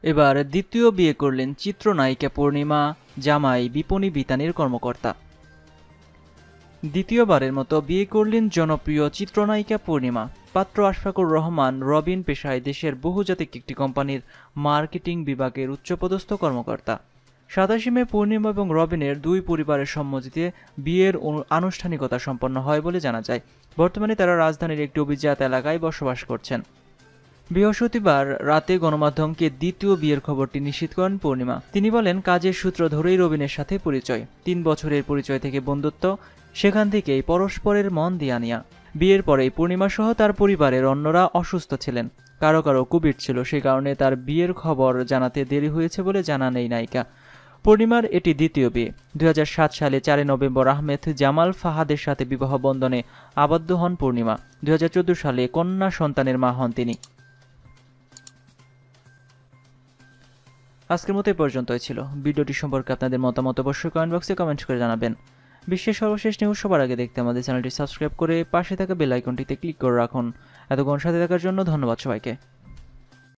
এবার দ্বিতীয় বিয়ে করলেন চিত্রনায়িকা পূর্ণিমা, জামাই বিপণী বিতানের কর্মকর্তা। দ্বিতীয়বারের মতো বিয়ে করলেন জনপ্রিয় চিত্রনায়িকা পূর্ণিমা। পাত্র আশফাকুর রহমান রবিন পেশায় দেশের বহুজাতিক একটি কোম্পানির মার্কেটিং বিভাগের উচ্চপদস্থ কর্মকর্তা। 27 মে পূর্ণিমা এবং রবিনের দুই পরিবারের সম্মতিতে বিয়ের আনুষ্ঠানিকতা সম্পন্ন হয় বলে জানা যায়। বর্তমানে তারা রাজধানীর একটি অভিজাত এলাকায় বসবাস করছেন। বৃহস্পতিবার রাতে গণমাধ্যমকে দ্বিতীয় বিয়ের খবরটি নিশ্চিত করেন পূর্ণিমা। তিনি বলেন, কাজের সূত্র ধরেই রবিনের সাথে পরিচয়, 3 বছরের পরিচয় থেকে বন্ধুত্ব, সেখান থেকেই পরস্পরের মন দিয়া নিয়া। বিয়ের পরেই পূর্ণিমা সহ তার পরিবারের অন্যরা অসুস্থ ছিলেন, কারো কারো কোভিড ছিল, সে কারণে তার বিয়ের খবর জানাতে দেরি হয়েছে বলে জানান এই নায়িকা। পূর্ণিমার এটি দ্বিতীয় বিয়ে। 2007 সালে 4 নভেম্বর আহমেদ জামাল ফাহাদের সাথে বিবাহ বন্ধনে আবদ্ধ হন পূর্ণিমা। 2014 সালে কন্যা সন্তানের মা হন তিনি। আজকের মতো এই পর্যন্তই ছিল। ভিডিওটি সম্পর্কে আপনাদের মতামত অবশ্যই কমেন্ট বক্সে কমেন্ট করে জানাবেন। বিশ্বের সর্বশেষ নিউজ সবার আগে দেখতে আমাদের চ্যানেলটি সাবস্ক্রাইব করে পাশে থাকা বেল আইকনটিতে ক্লিক করে রাখুন। এতক্ষণ সাথে থাকার জন্য ধন্যবাদ সবাইকে।